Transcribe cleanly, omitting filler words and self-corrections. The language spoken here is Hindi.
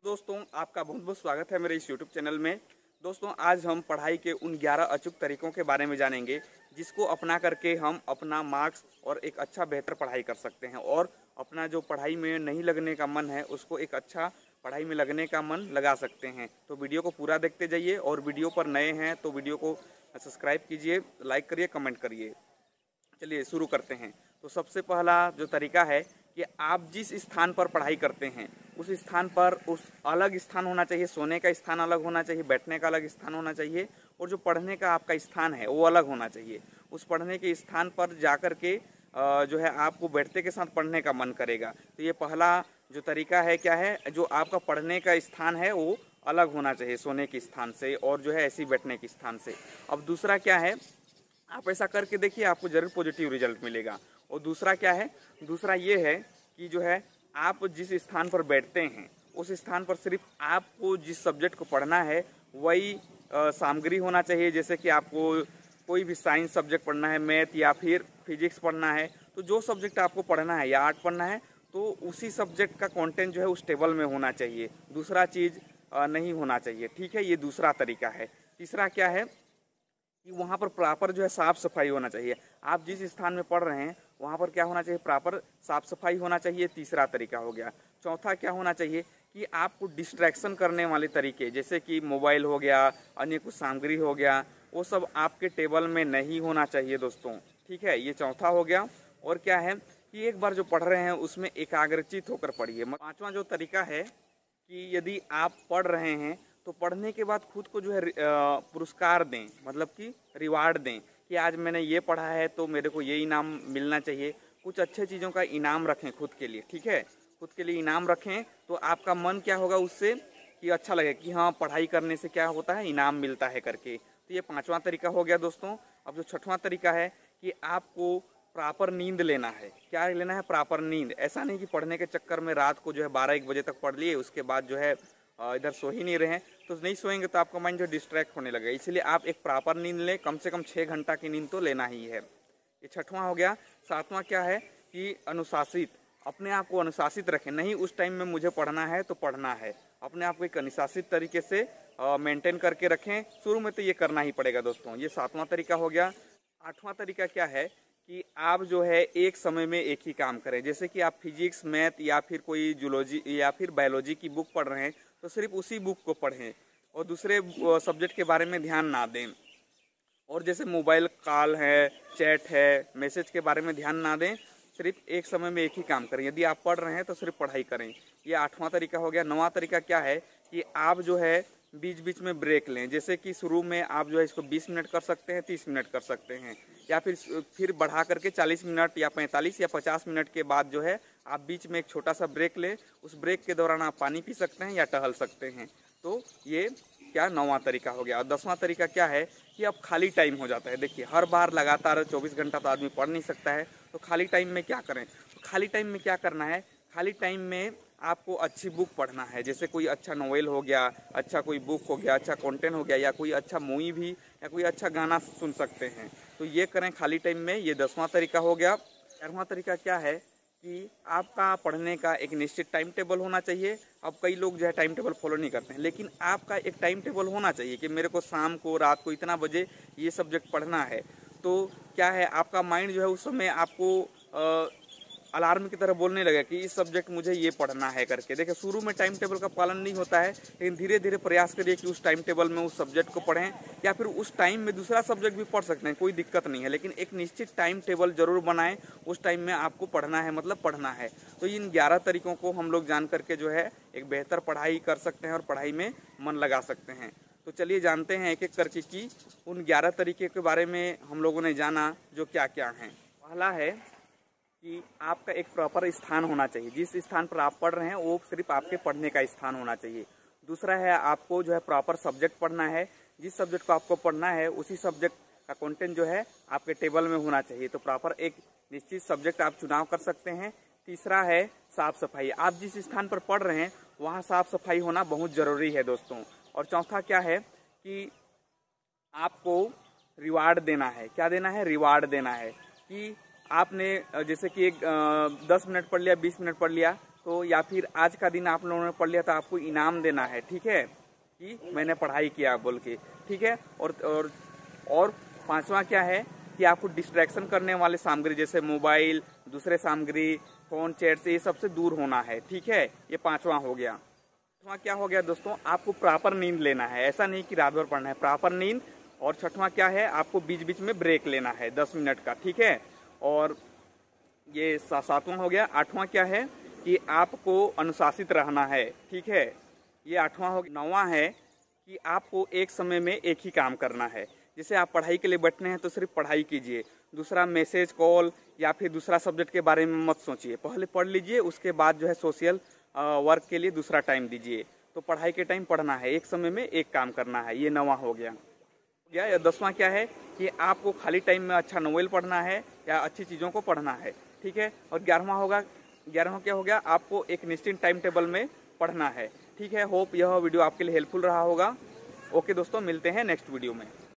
दोस्तों, आपका बहुत बहुत स्वागत है मेरे इस YouTube चैनल में। दोस्तों, आज हम पढ़ाई के उन 11 अचूक तरीकों के बारे में जानेंगे जिसको अपना करके हम अपना मार्क्स और एक अच्छा बेहतर पढ़ाई कर सकते हैं और अपना जो पढ़ाई में नहीं लगने का मन है उसको एक अच्छा पढ़ाई में लगने का मन लगा सकते हैं। तो वीडियो को पूरा देखते जाइए और वीडियो पर नए हैं तो वीडियो को सब्सक्राइब कीजिए, लाइक करिए, कमेंट करिए। चलिए शुरू करते हैं। तो सबसे पहला जो तरीका है कि आप जिस स्थान पर पढ़ाई करते हैं उस स्थान पर उस अलग स्थान होना चाहिए, सोने का स्थान अलग होना चाहिए, बैठने का अलग स्थान होना चाहिए और जो पढ़ने का आपका स्थान है वो अलग होना चाहिए। उस पढ़ने के स्थान पर जाकर के जो है आपको बैठते के साथ पढ़ने का मन करेगा। तो ये पहला जो तरीका है क्या है, जो आपका पढ़ने का स्थान है वो अलग होना चाहिए सोने के स्थान से और जो है ऐसी बैठने के स्थान से। अब दूसरा क्या है, आप ऐसा करके देखिए, आपको जरूर पॉजिटिव रिजल्ट मिलेगा। और दूसरा क्या है, दूसरा ये है कि जो है आप जिस स्थान पर बैठते हैं उस स्थान पर सिर्फ आपको जिस सब्जेक्ट को पढ़ना है वही सामग्री होना चाहिए। जैसे कि आपको कोई भी साइंस सब्जेक्ट पढ़ना है, मैथ या फिर फिजिक्स पढ़ना है, तो जो सब्जेक्ट आपको पढ़ना है या आर्ट पढ़ना है तो उसी सब्जेक्ट का कंटेंट जो है उस टेबल में होना चाहिए, दूसरा चीज़ नहीं होना चाहिए। ठीक है, ये दूसरा तरीका है। तीसरा क्या है कि वहाँ पर प्रॉपर जो है साफ़ सफाई होना चाहिए। आप जिस स्थान में पढ़ रहे हैं वहाँ पर क्या होना चाहिए, प्रॉपर साफ़ सफाई होना चाहिए। तीसरा तरीका हो गया। चौथा क्या होना चाहिए कि आपको डिस्ट्रैक्शन करने वाले तरीके जैसे कि मोबाइल हो गया, अन्य कुछ सामग्री हो गया, वो सब आपके टेबल में नहीं होना चाहिए दोस्तों। ठीक है, ये चौथा हो गया। और क्या है कि एक बार जो पढ़ रहे हैं उसमें एकाग्रचित होकर पढ़िए। पाँचवा जो तरीका है कि यदि आप पढ़ रहे हैं तो पढ़ने के बाद खुद को जो है पुरस्कार दें, मतलब कि रिवार्ड दें कि आज मैंने ये पढ़ा है तो मेरे को ये इनाम मिलना चाहिए। कुछ अच्छे चीज़ों का इनाम रखें खुद के लिए। ठीक है, खुद के लिए इनाम रखें तो आपका मन क्या होगा उससे कि अच्छा लगे कि हाँ, पढ़ाई करने से क्या होता है, इनाम मिलता है करके। तो ये पांचवा तरीका हो गया दोस्तों। अब जो छठवां तरीका है कि आपको प्रॉपर नींद लेना है। क्या लेना है, प्रॉपर नींद। ऐसा नहीं कि पढ़ने के चक्कर में रात को जो है 12-1 बजे तक पढ़ लिए, उसके बाद जो है इधर सो ही नहीं रहे, तो नहीं सोएंगे तो आपका माइंड जो डिस्ट्रैक्ट होने लगेगा। इसलिए आप एक प्रॉपर नींद लें, कम से कम 6 घंटा की नींद तो लेना ही है। ये छठवां हो गया। सातवां क्या है कि अनुशासित, अपने आप को अनुशासित रखें। नहीं उस टाइम में मुझे पढ़ना है तो पढ़ना है, अपने आप को एक अनुशासित तरीके से मेंटेन करके रखें। शुरू में तो ये करना ही पड़ेगा दोस्तों। ये सातवां तरीका हो गया। आठवां तरीका क्या है कि आप जो है एक समय में एक ही काम करें। जैसे कि आप फिजिक्स, मैथ या फिर कोई जूलॉजी या फिर बायोलॉजी की बुक पढ़ रहे हैं तो सिर्फ उसी बुक को पढ़ें और दूसरे सब्जेक्ट के बारे में ध्यान ना दें। और जैसे मोबाइल कॉल है, चैट है, मैसेज के बारे में ध्यान ना दें, सिर्फ एक समय में एक ही काम करें। यदि आप पढ़ रहे हैं तो सिर्फ पढ़ाई करें। ये आठवां तरीका हो गया। नौवां तरीका क्या है कि आप जो है बीच बीच में ब्रेक लें। जैसे कि शुरू में आप जो है इसको 20 मिनट कर सकते हैं, 30 मिनट कर सकते हैं, या फिर बढ़ा करके 40 मिनट या 45 या 50 मिनट के बाद जो है आप बीच में एक छोटा सा ब्रेक लें। उस ब्रेक के दौरान आप पानी पी सकते हैं या टहल सकते हैं। तो ये क्या 9वां तरीका हो गया। और 10वां तरीका क्या है कि अब खाली टाइम हो जाता है। देखिए, हर बार लगातार 24 घंटा तो आदमी पढ़ नहीं सकता है, तो खाली टाइम में क्या करें। तो खाली टाइम में क्या करना है, खाली टाइम में आपको अच्छी बुक पढ़ना है। जैसे कोई अच्छा नोवेल हो गया, अच्छा कोई बुक हो गया, अच्छा कंटेंट हो गया, या कोई अच्छा मूवी भी, या कोई अच्छा गाना सुन सकते हैं। तो ये करें खाली टाइम में। ये 10वां तरीका हो गया। 11वां तरीका क्या है कि आपका पढ़ने का एक निश्चित टाइम टेबल होना चाहिए। अब कई लोग जो है टाइम टेबल फॉलो नहीं करते हैं, लेकिन आपका एक टाइम टेबल होना चाहिए कि मेरे को शाम को, रात को इतना बजे ये सब्जेक्ट पढ़ना है। तो क्या है, आपका माइंड जो है उस समय आपको अलार्म की तरह बोलने लगा कि इस सब्जेक्ट मुझे ये पढ़ना है करके। देखिए, शुरू में टाइम टेबल का पालन नहीं होता है, लेकिन धीरे धीरे प्रयास करिए कि उस टाइम टेबल में उस सब्जेक्ट को पढ़ें, या फिर उस टाइम में दूसरा सब्जेक्ट भी पढ़ सकते हैं, कोई दिक्कत नहीं है, लेकिन एक निश्चित टाइम टेबल जरूर बनाएं। उस टाइम में आपको पढ़ना है, मतलब पढ़ना है। तो इन 11 तरीकों को हम लोग जान करके जो है एक बेहतर पढ़ाई कर सकते हैं और पढ़ाई में मन लगा सकते हैं। तो चलिए जानते हैं एक एक करके कि उन 11 तरीके के बारे में हम लोगों ने जाना जो क्या क्या हैं। पहला है कि आपका एक प्रॉपर स्थान होना चाहिए। जिस स्थान पर आप पढ़ रहे हैं वो सिर्फ आपके पढ़ने का स्थान होना चाहिए। दूसरा है, आपको जो है प्रॉपर सब्जेक्ट पढ़ना है। जिस सब्जेक्ट को आपको पढ़ना है उसी सब्जेक्ट का कंटेंट जो है आपके टेबल में होना चाहिए। तो प्रॉपर एक निश्चित सब्जेक्ट आप चुनाव कर सकते हैं। तीसरा है साफ सफाई। आप जिस स्थान पर पढ़ रहे हैं वहाँ साफ सफाई होना बहुत ज़रूरी है दोस्तों। और चौथा क्या है कि आपको रिवार्ड देना है। क्या देना है, रिवार्ड देना है। कि आपने जैसे कि 10 मिनट पढ़ लिया, 20 मिनट पढ़ लिया, तो या फिर आज का दिन आप लोगों ने पढ़ लिया तो आपको इनाम देना है, ठीक है, कि मैंने पढ़ाई किया बोल के, ठीक है। और पांचवा क्या है कि आपको डिस्ट्रैक्शन करने वाले सामग्री जैसे मोबाइल, दूसरे सामग्री, फोन, चैट से ये सबसे दूर होना है, ठीक है। ये पांचवा हो गया। छठवां क्या हो गया दोस्तों, आपको प्रॉपर नींद लेना है, ऐसा नहीं कि रात भर पढ़ना है, प्रॉपर नींद। और छठवां क्या है, आपको बीच बीच में ब्रेक लेना है 10 मिनट का, ठीक है। और ये सातवां हो गया। आठवां क्या है कि आपको अनुशासित रहना है, ठीक है, ये आठवां हो गया। नौवां है कि आपको एक समय में एक ही काम करना है। जैसे आप पढ़ाई के लिए बैठने हैं तो सिर्फ पढ़ाई कीजिए, दूसरा मैसेज, कॉल या फिर दूसरा सब्जेक्ट के बारे में मत सोचिए, पहले पढ़ लीजिए, उसके बाद जो है सोशल वर्क के लिए दूसरा टाइम दीजिए। तो पढ़ाई के टाइम पढ़ना है, एक समय में एक काम करना है, ये 9वां हो गया। या 10वां क्या है कि आपको खाली टाइम में अच्छा नोवेल पढ़ना है या अच्छी चीज़ों को पढ़ना है, ठीक है। और 11वां क्या हो गया, आपको एक निश्चित टाइम टेबल में पढ़ना है, ठीक है। होप यह वीडियो आपके लिए हेल्पफुल रहा होगा। ओके दोस्तों, मिलते हैं नेक्स्ट वीडियो में।